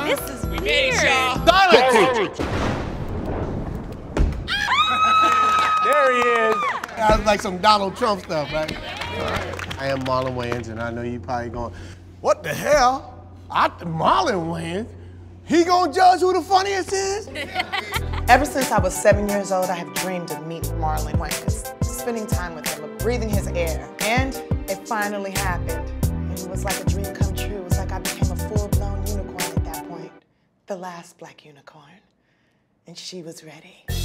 This is weird. We made it, y'all. Silence! There he is. That was like some Donald Trump stuff, right? I am Marlon Wayans, and I know you probably going, what the hell? Marlon Wayans? He gonna judge who the funniest is? Ever since I was 7 years old, I have dreamed of meeting Marlon Wayans, spending time with him, of breathing his air. And it finally happened. And it was like a dream come true. It was like I became a full-blown unicorn at that point. The last black unicorn. And she was ready.